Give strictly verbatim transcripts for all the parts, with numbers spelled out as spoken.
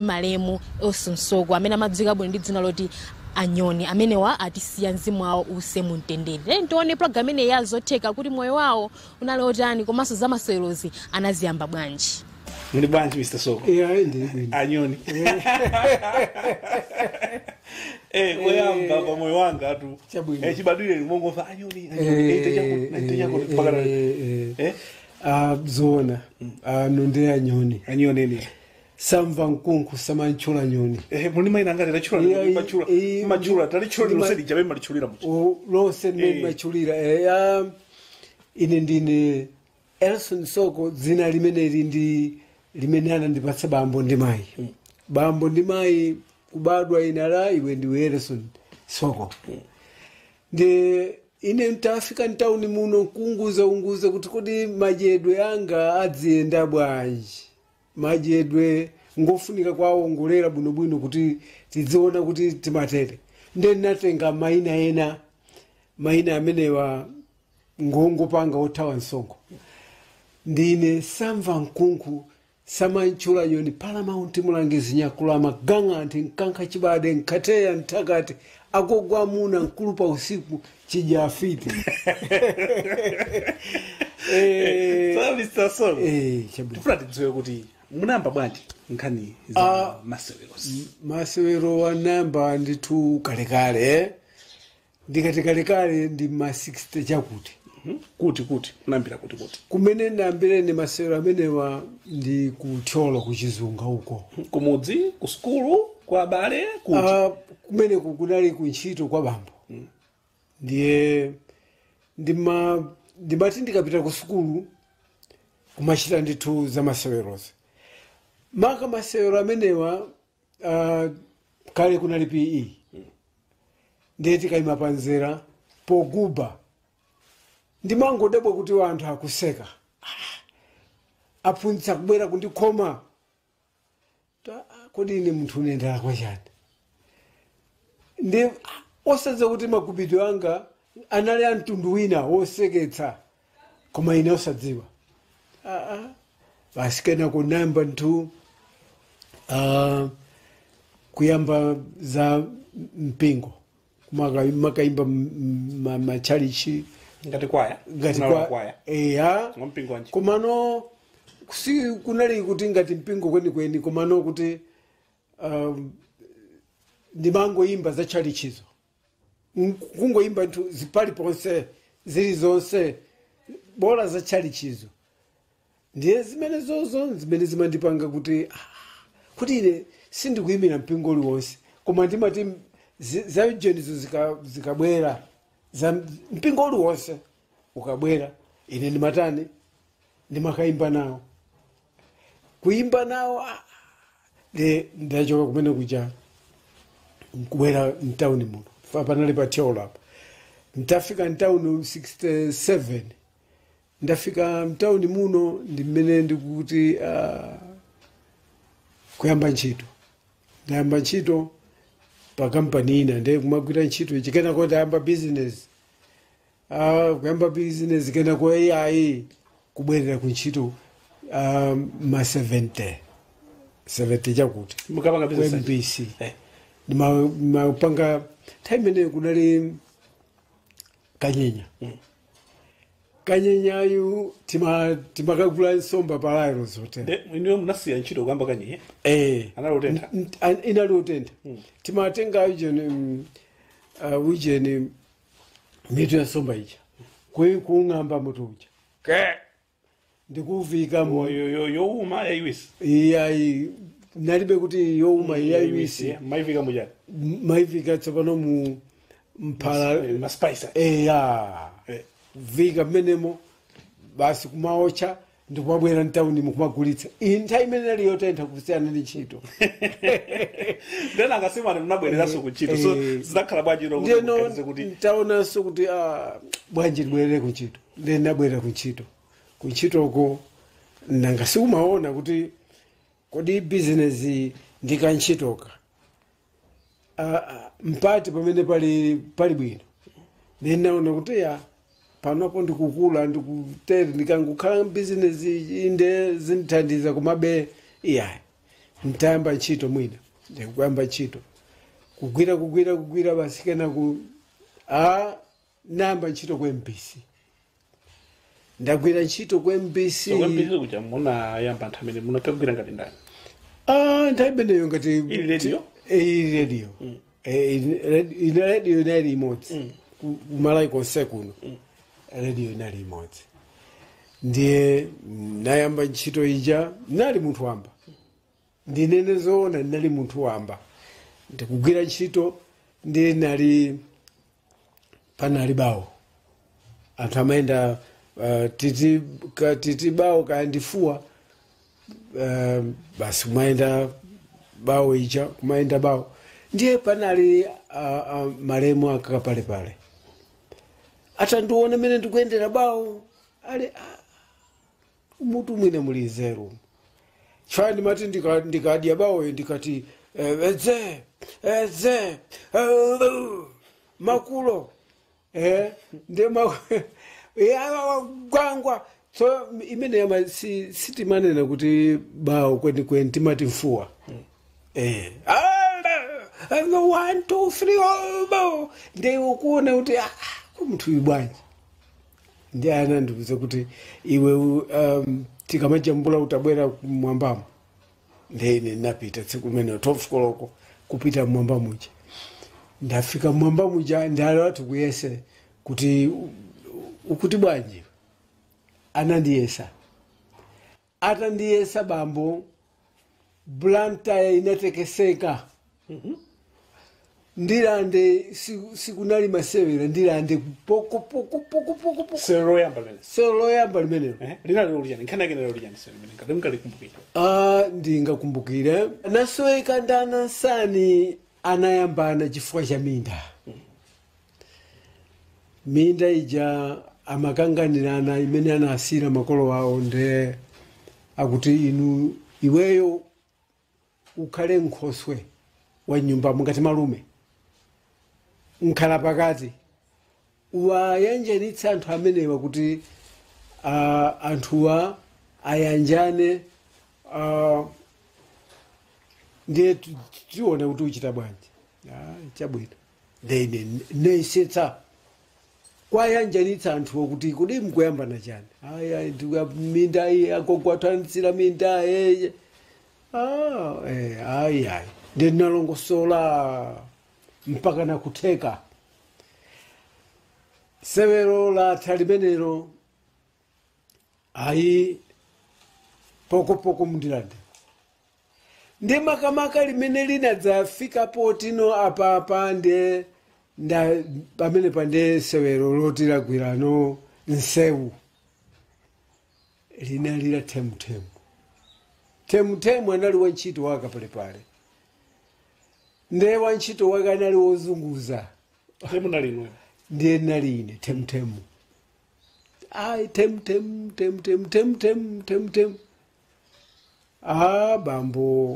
malemu Elson Soko amene amadziwika bwino ndi dzina loti Anyoni amene wa atisiya mzimu wawo use mumtendere. Ntione program ine yazotheka kuti moyo wawo unali otani komanso za masewerozi anaziyamba bwanji. Muli bwanji Mister Soko? Yeah, indeed. Anyoni. Eh, koyamba pa moyo wanga atu. Eh, chibadwire limongo fa Anyoni, Anyoni iteja ku iteja ku pakana. Eh? Ah, zona. Ah, nonde Anyoni. Anyoni ni. Samva nkunku samanchula Anyoni. Eh, muli mai nangati tachula ni machula. Machula talichula ni losedi chabe malichulira mucho. O lose ni machulira. Eh, ah ine ndine Elson Soko zina limene lindi limenana ndipatsa bambo ndi mai. Bambo ndi mai kubadwa inala iwe ndiwe Elson Soko. Ndi ine mtafika ntauni muno kunguza unguza kuti kodi majedwe anga adzienda bwanji. Majedwe ngofunika kwawo ngolera buno bwino kuti tidziona kuti timatere. Ndi natenga maina ena maina amenewa ngongo panga othawa nsongo. Ndine samva nkunku samanchula Anyoni Paramount mulangizi nyakula maganga anti nkanka chibade nkateya ntakati akogwa muna nkulupa usiku chijafiti. Eh, so Mister Soko. Eh, chabu. Tufuna tidziwe kuti munamba bwanji nkhani za masewerozi. Masewero wa namba nditu kale kale. Ndikati kale kale ndi ma sixty chakuti. Kuti kuti unambira kuti kuti. Kumene nambire ni masewero amenewa ndi kutyolo kuchizunga uko. Kumudzi, ku skulu, kwa abale, kuti. Ah, kumene kunali kuntchito kwa bambo. Mm. Ndiye ndima ndimati ndikapita ku skulu kumachita ndithu za masewerozi. Maka masewero amenewa uh, kale kunali P E. Mm. Ndiye tikayima panzera poguba. Ndimangodabwa kuti wanthu akuseka. Aphunzitsa kubwera kundikoma. Kodi ine munthu unendera kwa chani. Ndi osadza kuti makubidwe anga anali amtundu wina woseketsa koma ine osadziwa. Ah ah. Basi kena kunamba nthu uh, kuyamba za mpingo. Kumaka makaimba machalichi ngati kwaya. Ngati kwaya. Eya. Mpingo wanchi. Komano kusi kunali kuti ngati mpingo kweni kweni komano kuti um, ndimango imba za chalichizo. Kungo imba ntu zipali ponse zili zonse bora za chalichizo. Ndiye zimene zozo zimene zimandipanga kuti ah, kuti ine sindikuyimira mpingo uli wonse koma ndimati za ujenizo zikabwera zika za mpingo uli wonse ukabwera ine ndimatani ndimakaimba nawo kuimba nawo ah, de ndachoka kumene kuja kubwera mtauni muno panali pa Tiola apa ndafika mtauni sixty-seven ndafika mtauni muno ndimene ndikuti uh, kuyamba ntchito ndayamba ntchito pa company ina ndiye kumagwira ntchito chikena kuti ayamba business ah kuyamba business kena kwa A I kubwerera ku ntchito um, ma seventy seventy chakuti mukapanga business M B C eh ndima mapanga time ine kunali kanyenya mm. Kanyenya yu tima timakagula nsomba palairo zote. Eh, iniwe munasiya ntchito kamba kanyenya? Eh. Analotenda. Inalotenda. Mm. Timatenga ujeni uh, ujeni mitu ya nsomba ija. Kwe kuungamba mutu uja. Ke. Ndikuvika mo yo yo yo uma ya iwisi. Iya nalibe kuti yo uma ya iwisi. Maivika mujani. Maivika tsopano mu mpala ma spice. Eh ya. Eh. Vika menemo basi kumaocha ndikwabwera ntauni mukumagulitsa intha imene ali yotentha kusiyana ndi ntchito ndena ngasema mnabwerera so kuntchito so zidakhala bwanji ro kuti ntaona so kuti ah bwanji ndibwerere ku ntchito ndi ndabwera ku ntchito ku ntchitoko nangasi umaona kuti kodi business ndikantchitoka ah mpati pamene pali pali bwino ndinaona kuti ya panopo ndikukula ndikutere ndikangukhala business inde zinthandiza kumabe iya ntayamba ntchito mwina ndikuyamba ntchito kugwira kugwira kugwira basi kena ku a namba ntchito ku M B C ndagwira ntchito ku M B C so kwambiri kuja muna yamba nthamene munakagwira ngati ndani ah ntaibeneyo ngati ili radio ili radio ili radio inali imodzi kumalawi konse kuno radio inali imodzi ndiye nayamba ntchito ija nali munthu wamba ndinene zoona ndinali munthu wamba ndikugwira ntchito ndiye nali panali bawo anthu amayenda uh, titi, ka, titi bawo kayandifuwa uh, basi kumayenda bawo ija kumayenda bawo ndiye panali uh, uh, malemu akaka pale pale atandiona mene ndikuyendera bawo ali uh, mutu mwine muli nzeru chifukwa ndimati ndikadya bawoyo ndikati eze eze makulo eh ndi gwangwa so imene yama si sitimanena kuti bawo kweni kweni timati mfuwa eh one two three oh ndi ukuona kuti ah kumuthu ibwanji ndi ana ndikuze kuti iwe um, tikamajambula utabwera mwambamo ndene napita tsiku limene twelve koloko kupita mwamba muja ndafika mwamba muja ndali watu kuyese kuti ukuti bwanji anandiyesa atandiyesa bambo blanta inatekeseka mm-hmm. ndilande sikunali masewera ndilande poko poko poko poko poko sero yamba limene sero yamba limene eh linali ulijani kana kene ulijani sero limene ngati mkalikumbukira ah ndingakumbukire nasoeka ndana sani anayambana chifukwa cha minda hmm. minda ija amakanganirana imene anasira makolo awo nde akuti inu iweyo ukhale nkhoswe wa nyumba mungati malume nkhala pakati wayanjanitsa anthu amenewa kuti uh, anthuwa ayanjane uh, ndiye tione kuti uchita bwanji ah, chabwino ndene nesetsa kwayanjanitsa anthuwa kuti kudi mkuyambana chani aya minda akogwathanitsira minda eye ah, eh, ayi ayi ndinalongosola mpaka nakutheka severo la talimenero ayi poko poko mndilande ndi makamaka limene linadzafika potino apa apa nde nda pamene pande severo loti lagwirano nsewu linalira temutemu temutemu anali wantchito waka palepale nde wantchito wake anali wozunguza temu nalino ndiye naline temutemu ai temutemu temutemu temutemu temutemu ah bambo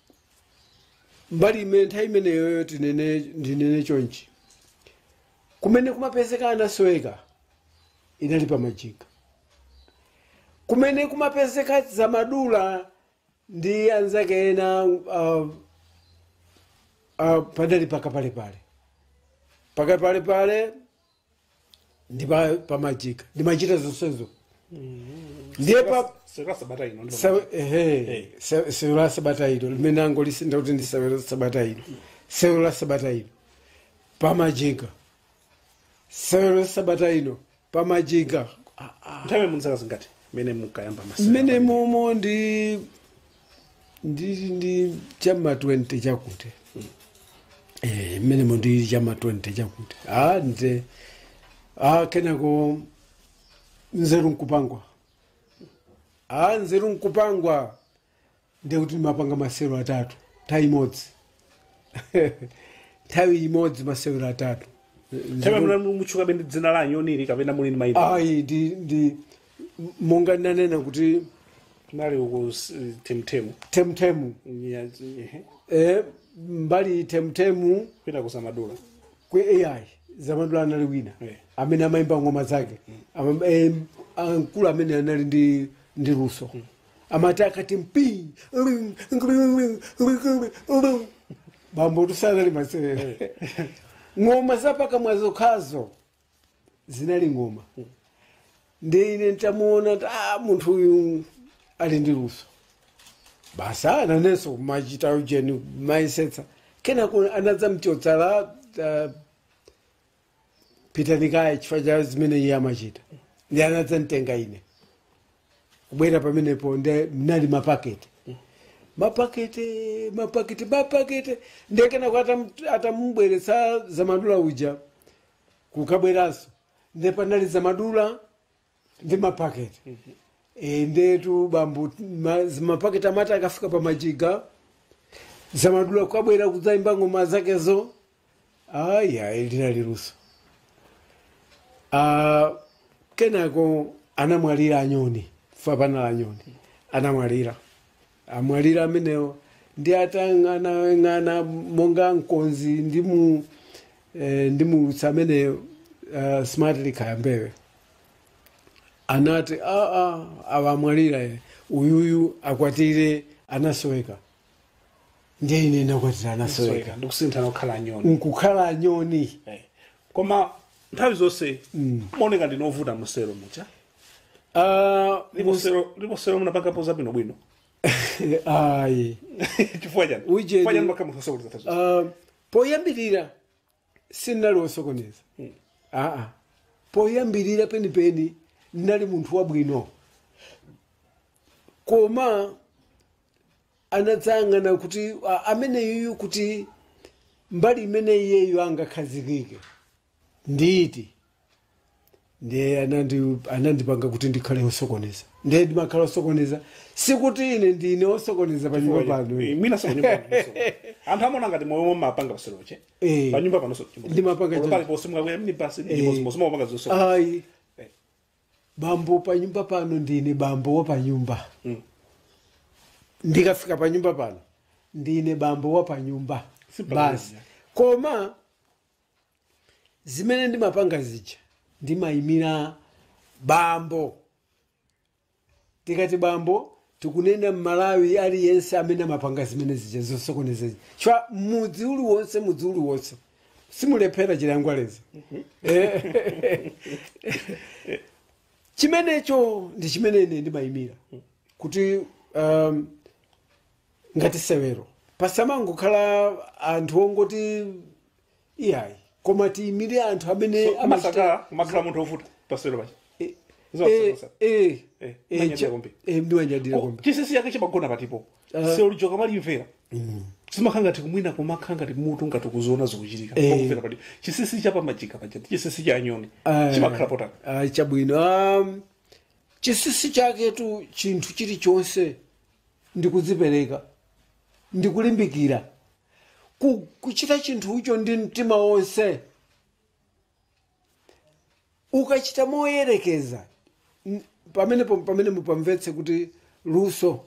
mbali imene nthawi imeneyo tinene ndinene chonchi kumene kumapezeka anasoeka inali pamajika kumene kumapezeka zamadula ndi anzake ena uh, uh, padali paka pale pale paka pale pale ndi pamajika ndi machita zonsezo ndiye pa sera sabata ino ndo sa ehe sera sabata ino limene ango lisinda kuti ndi sera sabata ino sera sabata ino pamajika sera sabata ino pamajika nthawi munzaka zingati mene mukayamba masera mene momo ndi ndi ndi chama twenty chakuti eh mene mo ndi chama twenty chakuti ah nde ah kenako nzeru nkupangwa ah nzeru nkupangwa nde kuti mapanga masero atatu nthawi imodzi nthawi imodzi masero atatu nthawi muna muchuka bendi dzina la Anyoni kapena muli ndi maina ai ndi ndi monga nanena kuti nali uko temtemu temtemu eh mbali temtemu kwina kusamadula kwe A I zamadula anali wina yeah. amene amaimba ngoma zake mm. ankulu amene anali ndi ndi luso mm. amati akati mpi bambo tusanali masewero ng'oma zapakamwa zokhazo zinali ng'oma ndi ine ntamuona ah munthu uyu ali ndi luso basi ananenso kumachita ujeni maisetsa kenako anadza mchotsala uh, pitanikaye chifukwa cha zimene iye amachita ndi anadza mtenga ine kubwera pamenepo ndi mnali mapaketi mapakete mapakete mapakete ndekena kwa atamubweretsa zamadula uja kukabweranso ndi panali zamadula ndi mapakete e ndetu bambu mapakete amati akafika pa majiga zamadula kukabwera kudzaimba ng'oma zakezo aya linali luso uh, kenako anamwalira Anyoni fa panala Anyoni anamwalira amwalira amenewo ndi atang'ana ng'ana monga nkonzi ndi mu eh, ndi mu samene uh, smartly kayambewe anati a a awamwalira uyuyu akwatire anasoweka ndiye ine nakwatira anasoweka ndikusintha nokhala Anyoni nkukhala Anyoni eh koma nthawi zonse moneka ndinovuta musero mucha ah ndipo sero ndipo sero munapanga poza bwino bwino ai chifukwa chani Uje- chifukwa chani makamu sasauliza tazo Uh, poyambirira sinali wosokoneza Hmm. aa poyambirira penipeni ndinali munthu wabwino koma anadzang'ana kuti uh, ameneyu kuti mbali imene iyeyo angakhazikike nditi ndiye anandi anandipanga kuti ndikhale osokoneza ndiye ndimakhala osokoneza sikuti ine ndine osokoneza pa nyumba pano mina so nyumba anthu amona ngati moyo mapanga paseroche Eh. pa nyumba pano so Ndimapanga choncho. pali posimwa kwa mini pasi ndi Eh. posimwa mapanga zoso ai Eh. bambo pa nyumba pano ndine bambo wa pa nyumba Mm. ndikafika pa nyumba pano ndine bambo wa pa nyumba Simple basi yeah. koma zimene ndimapanga zija ndimayimira bambo tikati bambo tikunena mmalawi aliyense amene amapanga zimene zija zosokoneza chwa mudzi uliwonse mudzi uliwonse simulephera chilangwaleza chimenecho ndi chimene ine ndimayimira kuti um, ngati sewero pasamangokhala anthu ongoti iyayi koma tiyimire anthu amene So, amasaka makhala munthu ovuta pasero pachi Eh, Zosa, eh, zosa. eh, Eh, eh, manyadira cha- kombi. eh, ndiwanyadira kombi chisisi yake chimagona patipo Ah. sero lijoka malimvera simakhala ngati kumwina kumakhala ngati mutu ngati kuzoona zikuchitika Eh. kumvera pati chisisi cha pamajika pacha chisisi cha Anyoni Ah, chimakhala potani ah, chabwino um, chisisi chaketu chinthu chilichonse ndikudzipereka ndikulimbikira Ku- kuchita chinthu icho ndi mtima wonse ukachita moyerekeza n- pamenepo pamene mupamvetse kuti luso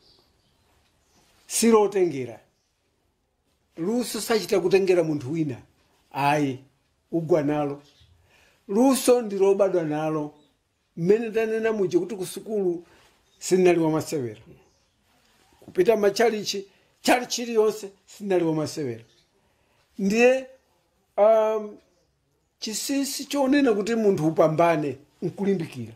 silotengera luso sachita kutengera munthu wina ayi ugwa nalo luso ndilobadwa nalo mmene tanena muja kuti kusukulu sinali wamasewera kupita machalichi chalichi liyonse sinali wamasewera ndiye um, chisisi chonena kuti munthu upambane nkulimbikira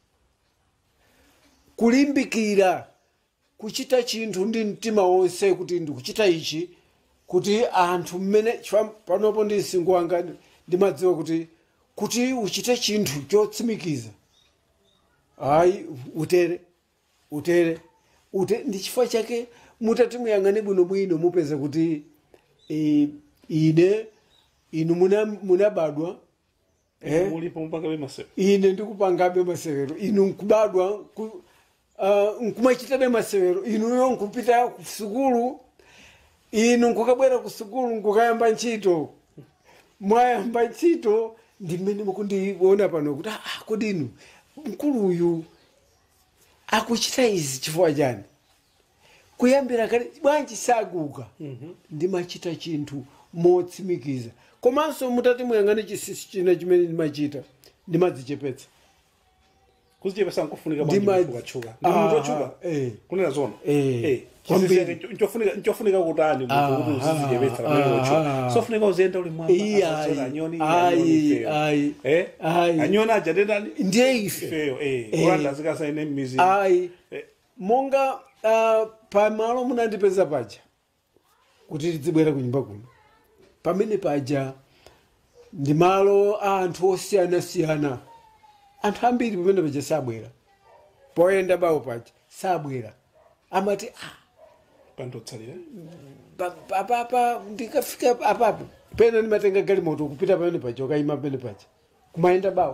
kulimbikira kuchita chinthu ndi mtima wonse kuti ndikuchita ichi kuti anthu mmene chifukwa panopo ndi msingo wanga ndimadziwa kuti kuti uchite chinthu chotsimikiza ayi utere utere ute ndi chifukwa chake mutati muyang'ane bwinobwino mupeza kuti e, ine inu muna munabadwa eh? mulipo mpaka we masero ine ndikupangabe masewero inu nkubadwa ku, uh, nkumachitabe masewero inuyo nkupita ku sukulu inu nkukabwera ku sukulu nkukayamba ntchito mwayamba ntchito ndi mmene mukundiona pano kuti ah, kodi inu mkuluyu akuchita izi chifukwa chani kuyambira kale bwanji saguka Mhm. ndimachita chinthu motsimikiza komanso mutati muyang'ane chisisi china chimene ndimachita ndimadzichepetsa kuzichepa sankufunika bwanji kuchuka ndi munthu ochuka eh kunena zona eh eh nchofunika nchofunika kutani munthu kuti uzizichepetsa pamene ochuka sofunika uziyenda uli mwamba azona anyoni ai ai eh anyoni aja ndendani ndiye ife ifeyo eh oranda zikasa ine mizi ai monga pamalo munandipeza paja kuti tidzibwera kunyumba kuno pamene paja ndi malo a anthu osiyana-siyana anthu ambiri pamene paja sabwera poyenda bawo paja sabwera amati ah pandotsalira apapa ndikafika apapo pena ndimatenga galimoto kupita pamene paja ukayima pamene paja kumayenda bawo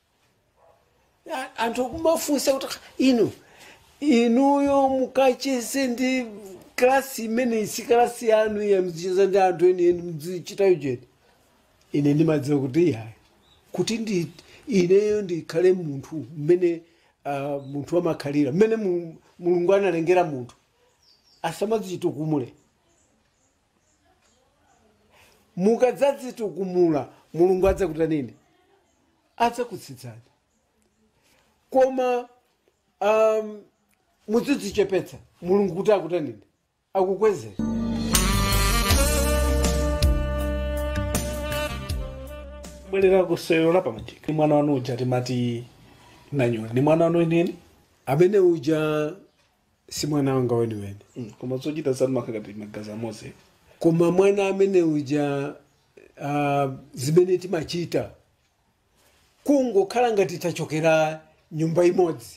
anthu kumafunsa kuti inu inuyo mukacheze ndi klasi imene isi klasi yanu ya mzicheza ndi anthu eni eni mzichitayo chete ine ndimadziwa kuti yayi kuti ndi ineyo ndikhale munthu mmene uh, munthu amakhalira mmene mulungu analengera munthu asamadzitukumule mukadzadzitukumula mulungu adzakuta nini adzakutsitsani koma um, mudzidzichepetsa mulungu kuti akuta nini akukwezera bwerera kusewero la pamajika ni mwana wanu uja timati nanyoni ni mwana wanu nini amene uja si mwana wanga weniweni mm. koma zochita zanu makakati magaza moze koma mwana amene uja uh, zimene timachita kungokhala ngati tachokera nyumba imodzi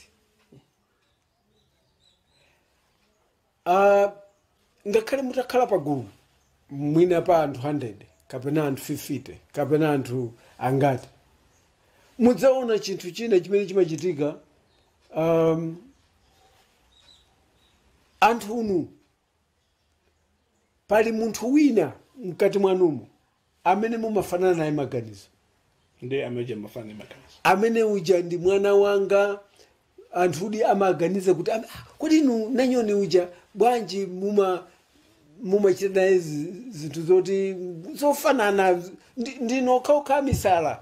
uh, ngakhale mutakhala pagulu mwina pa anthu one hundred kapena anthu fifty kapena anthu angati mudzaona chinthu china chimene chimachitika um, anthu unu pali munthu wina mkati mwanumo amene mumafanana naye maganizo ndi amene mafana naye maganizo amene uja ndi mwana wanga anthu udi amaganiza kuti kodi inu nanyoni uja bwanji muma mumachita naye zinthu zoti zofanana ndinokhaokha misala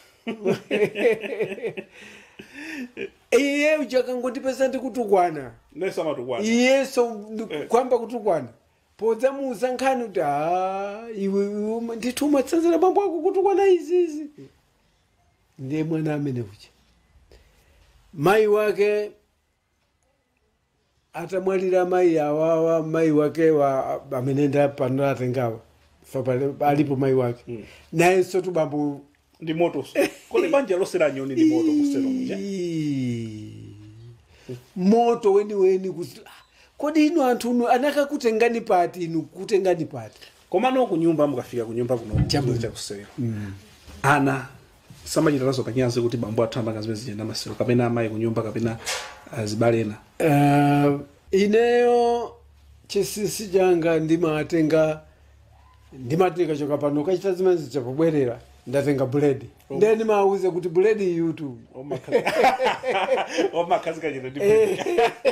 iye uja kangondipeza ndikutukwana iyeso kwamba kutukwana podzamuuza nkhani kuti a iwe ndithu umatsanzira bambo ako kutukwana izizi ndiye mwana amene uja mayi wake atamwalira mayi awawa mayi wake wa amene nda pano atengawa alipo mayi wake mm. naye sotu bambo ndi moto kole banja losera nyoni ndi moto kusero nje moto weni weni kuti kodi inu anthu anaka kutengani pati inu kutengani pati koma no kunyumba mukafika kunyumba kuno cha kusero mm. ana samachita nazo kanyanze kuti bambo athamba ngazimene zijenda masero kapena amayi kunyumba kapena uh, zibalena uh, ineyo chisisi changa ndimatenga ndimatenga choka pano kachita zimene zichapobwerera ndatenga buledi oh. Ndiye ndimauze kuti buledi yutu omakazi kachita ndi buledi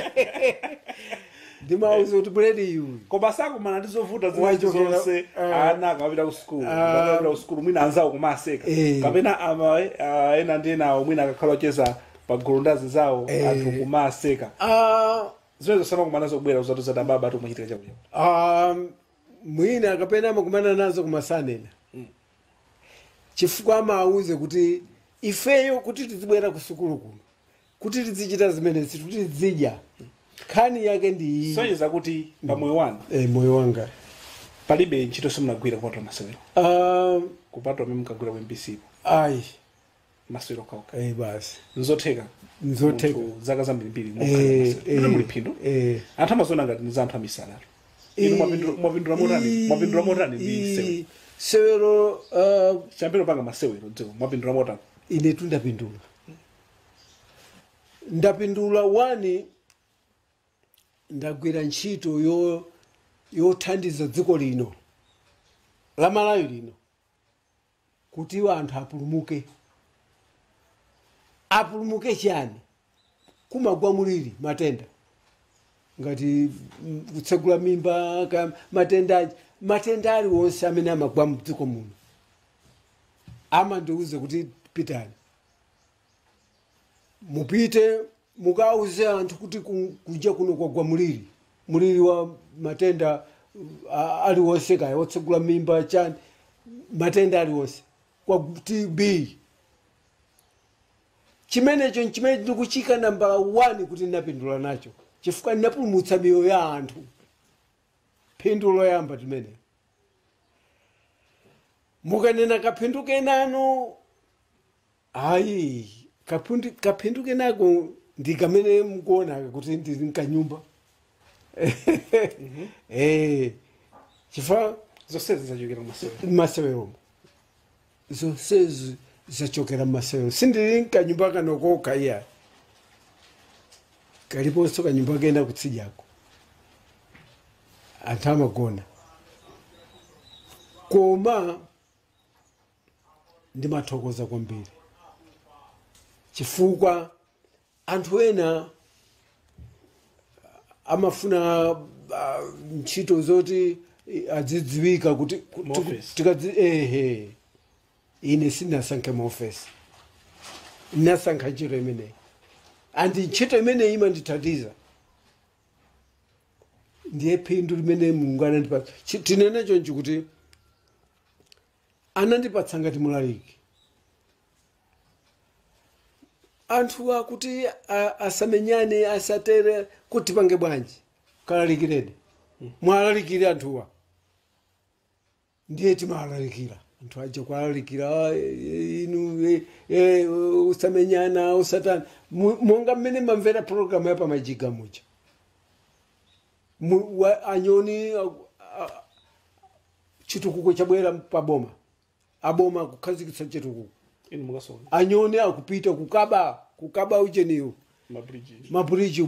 ndimauze kuti buledi yu koma sakumana ndizovuta zonse ana akapita ku school akapita ku school mwina anzawo kumaseka kapena ama ena ndi nawo mwina akakhala cheza pagulu ndazi zawo anthu kumaseka ah ziwezo sana kumana zobwera uzatuza da baba atumachitika chakudya um mwina akapena amakumana nazo kumasanena mm. chifukwa amauze kuti ifeyo kuti tizibwera ku sukulu kuno kuti tizichita zimene kuti tizidya khani yake ndi soneza kuti pa moyo wanu eh moyo wanga palibe ntchito simnagwira kupata masewero um kupata mimi mkagwira ku M B C ai masewero kauka eh basi nzotheka nzotheka zaka zambiri mbiri mukhala muri phindo eh anthu amazona ngati nizanthu amisala inu mwapindura mwapindura motani mwapindura motani ndi sewero sewero uh chambiro panga masewero dziko mwapindura motani ine tundapindula ndapindula wani ndagwira ntchito yo yothandiza dziko lino la Malawi lino kuti anthu apulumuke apulumuke chani kumagwa muliri matenda ngati kutsegula mimba matenda matenda ali wonse amene amagwa mdziko muno ama ndiuze kuti pitani mupite mukauze anthu kuti kunja kuno kwagwa muliri muliri wa matenda aliwonse kaya otsegula mimba chani matenda aliwonse kwa T B. Chimenecho chimene ndikuchika nambala one kuti ndinapindula nacho chifukwa ndinapulumutsa miyoyo ya anthu. Phindu loyamba timene mukanena kaphindu kenano ayi kaphindu kaphindu kenako ndi kamene mukuona kuti ndili mkanyumba. Eh chifukwa zonsezi zachokera masewero masewero zonsezi zachokera masewero sindili mkanyumba kanokoka iya kaliponso kanyumba kena kutsijako anthu amagona koma ndimathokoza kwambiri chifukwa anthu ena amafuna uh, ntchito zoti adzidziwika kuti tikadzi ehe ine sinasankhe maofesi ndinasankha ntchito imeneyi andi ntchito imeneyi imandithandiza ndiye phindu limene Mulungu anandipatsa tinene chonchi kuti anandipatsa ngati mulaliki anthu akuti asamenyane asatere kuti pange bwanji kalalikireni mwalalikire anthuwa ndiye timalalikira anthu aja kwalalikira inu usamenyana usatana monga mmene mamvera program ya pamajiga mucha Anyoni chitukuko chabwera paboma aboma kukhazikitsa chitukuko inu mukasona Anyoni akupita kukaba kukaba ucheniyo mabridge mabridge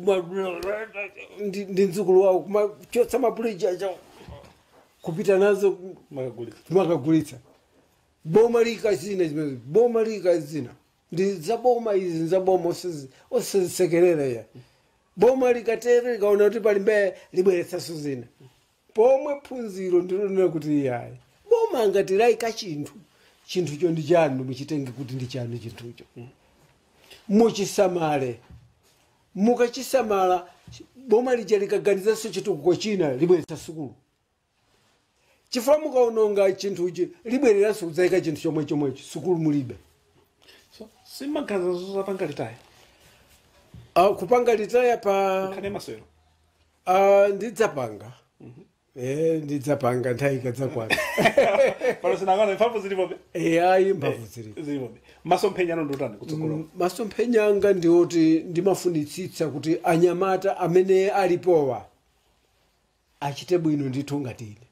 ndi nzukulu wawo kumachotsa mabridge acho kupita nazo makagulitsa makagulitsa boma likazina zimene boma likazina ndi zaboma izi zaboma osesekerera ya boma likatere likaona kuti pali mbe libweretsaso zina pomwe phunziro ndilonena kuti yayi boma ngati laika chinthu chinthu cho ndi chanu muchitenge kuti ndi chanu chinthucho muchisamale mukachisamala boma lija likaganizanso chitukuko china libweretsa sukulu chifukwa mukaononga chinthuchi libwereranso kudzayika chinthu chomwe chomwecho sukulu mulibe so simaganiza zopanga litaya uh, kupanga litaya pa nkhani masewero uh, ndidzapanga eh ndidzapanga nthawi ikadzakwana pano sinangana mphamvu zilipobe eh ayi mphamvu zilipo zilipobe masomphenyano ndotani kutsogolo mm, masomphenyanga ndioti ndimafunitsitsa kuti anyamata amene alipowa achite bwino ndithu ngati ine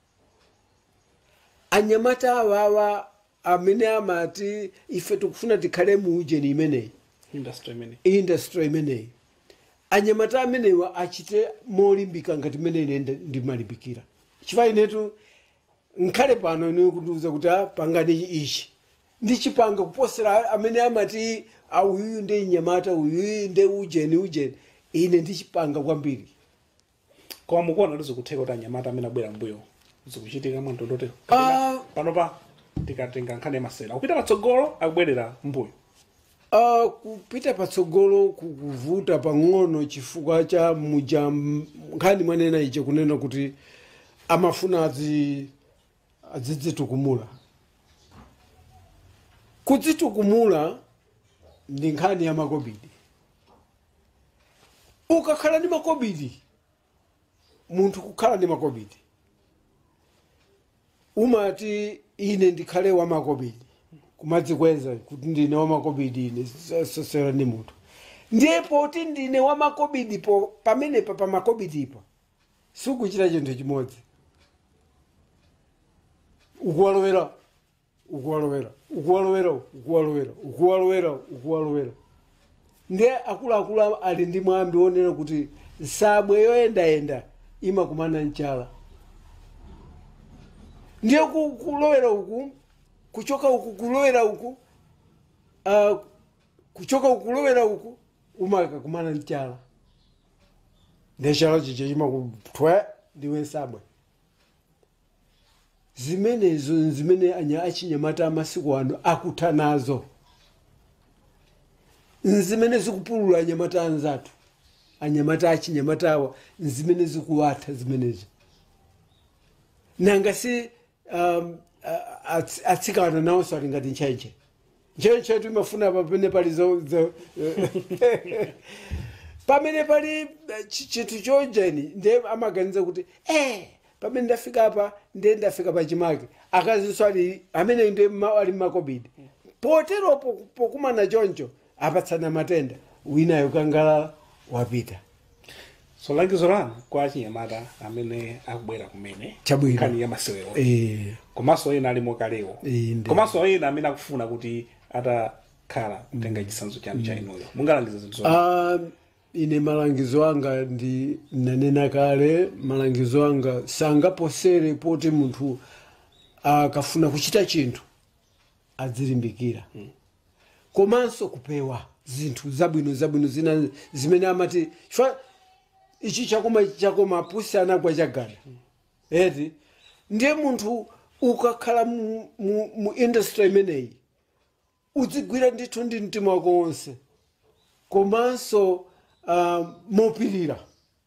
anyamata awawa amene amati ife tikufuna tikhale mu ujeni imeneyi industry imeneyi industry imeneyi anyamata amenewa achite molimbika ngati mene ine ndimalimbikira chifukwa inetu nkhale pano ine kundiuza kuti pangani ichi ndichipanga kuposera amene amati uyu ndi nyamata uyu ndi ujeni ujeni ine ndichipanga kwambiri koma mukuona lizikutheka kuti anyamata amene abwera mbuyo zikuchitika mwantodotero Ah. pano pa tikatenga nkhani masewero kupita patsogolo akubwerera mbuyo Uh, kupita patsogolo kukuvuta pang'ono chifukwa cha muja nkhani mwanena iche kunena kuti amafuna adzi adzidzitukumula kudzitukumula ndi nkhani ya makobidi ukakhala ndi makobidi munthu kukhala ndi makobidi umati ine ndikhale wa makobidi kumadzikweza kuti ndine wa makobidi ine sosera ni munthu ndipo kuti ndine wa makobidi po pamenepa pa makobidi ipo sikuchita chinthu chimodzi ukuwalowera ukuwalowera ukuwalowera ukuwalowera ukuwalowera ukuwalowera ndiye akuluakulu ali ndi mwambi wonena kuti nsabwe yoyendayenda imakumana mchala ndiye kulowera uku kuchoka uku kulowera uku uh, kuchoka uku kulowera uku umaka kumana mchala ndechala chiche chimakutwe ndiwe nsabwe zimenezo zimene anya achinyamata amasiku ano akutha nazo nzimene zikupulula anyamata anzathu anyamata achinyamatawa nzimene zikuwatha zimenezo nanga si um, atsikana nawonso ali ngati nchenche nchenche timafuna pamene pali zo pamene pali chinthu chonjeni ndiye amaganiza kuti eh pamene ndafika apa ndiye ndafika pachimake akazinso ali amene ndiye ali mmakobidi potero pokumana choncho apatsana matenda winayo kangalala wapita. So langizo lanu kwa achinyamata amene akubwera kumene Chabwino. Kani ya masewero eh komanso ena ali mokalewo Eh, ndi. komanso ena amene akufuna kuti atakhala kutenga chisanzo chanu cha inuyo mungalangiza zinthu zonse. Ah, ine malangizo anga ndi nanena kale malangizo anga sangaposere poti munthu akafuna kuchita chinthu adzilimbikira hmm. komanso kupewa zinthu zabwino zabwino zina zimene amati chwa ichi chakoma chakoma pusi anagwa chagana hmm. eti ndiye munthu ukakhala mu, mu, mu industry imeneyi udzigwira ndithu ndi mtima wako wonse komanso uh, mopirira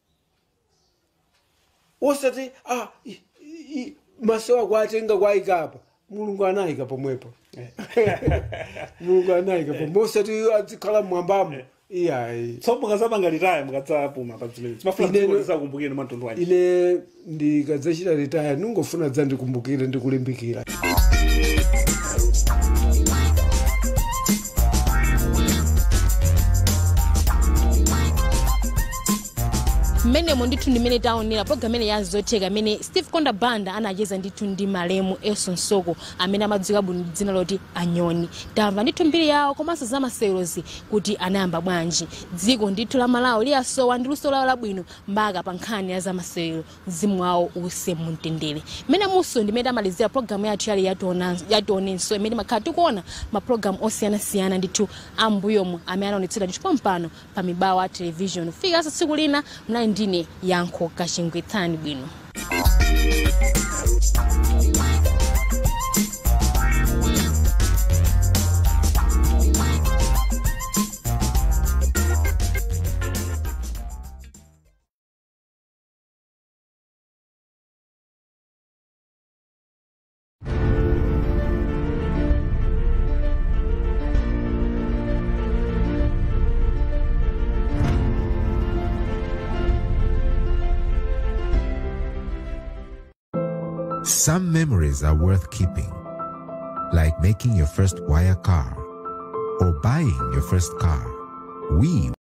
osati ah i, i, maso ako atenga kwaika apa mulungu anayika pomwepo mulungu anayika pomwepo osati adzikhala mwambamo iyayi so mukazapangalitaya mukadzapuma pa zimene timafuna kukoleza kumbukire matundu wanji ine ndikadzachita ritaya ningofuna dzandikumbukire ndikulimbikira. mmenemo ndithu ndimene taonera program imene yazotheka amene Steve Konda Banda anacheza ndithu ndi malemu Elson Soko amene amadziwika bwino dzina loti Anyoni. Tamva ndithu mbiri yawo komanso za masewerozi kuti anayamba bwanji dziko ndithu la Malawi liyasowa ndi luso lawo labwino mpaka pa nkhani ya za masewero mzimu wawo use mumtendere. Mmene muso ndimene amalizira program yathu yali yationenso imene makhala tikuona maprogram osiyanasiyana ndithu ambuyomu amene anaonetsera ndithu pompano pa Mibawa television. Fika tsiku lina mnali ndine yankho kachingwetsani bwino. Some memories are worth keeping, like making your first wire car or buying your first car. We